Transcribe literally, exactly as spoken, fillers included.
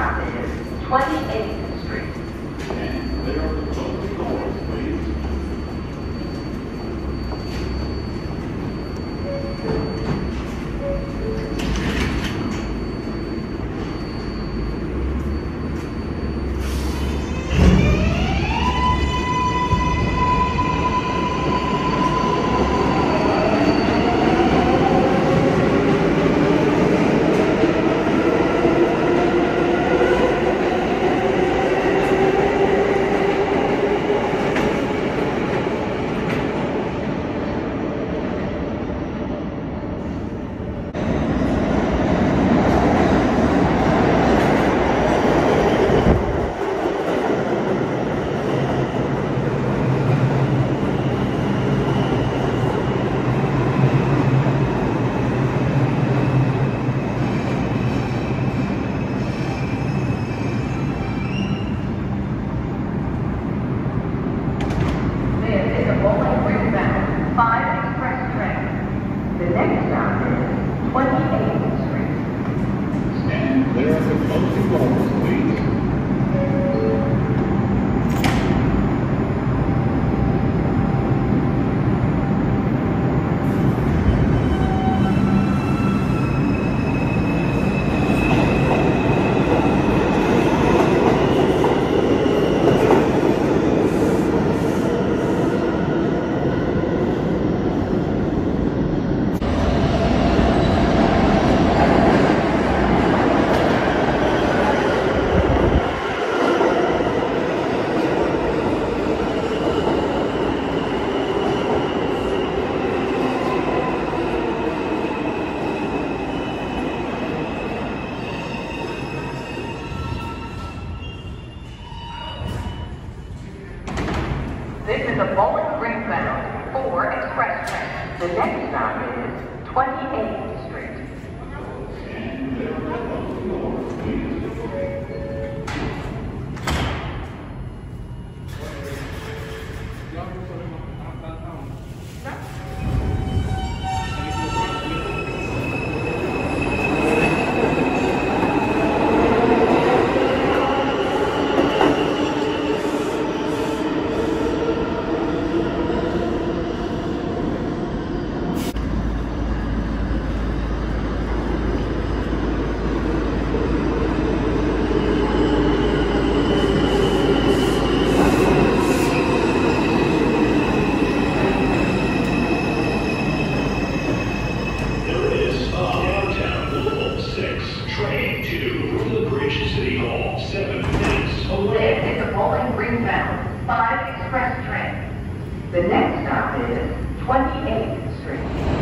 stop is twenty-eighth Street. And there are the closing doors, please. There are the closing doors, please. This is a Bowling Green bound four express train. The next stop is twenty-eighth Street. And there are the closing doors, please. Train two from the Bridge to City Hall, seven minutes This away. is a Bowling Green bound five express train. The next stop is twenty-eighth Street.